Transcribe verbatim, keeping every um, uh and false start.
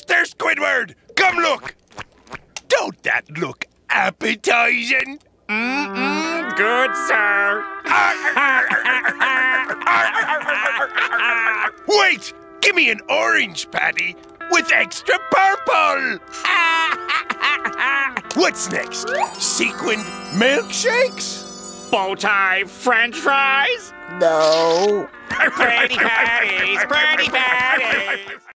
there, Squidward! Come look! Don't that look appetizing? Mm-mm, good, sir. Wait! Give me an orange patty with extra purple! What's next? Sequined milkshakes? Bowtie French fries? No. Pretty patties, pretty patties.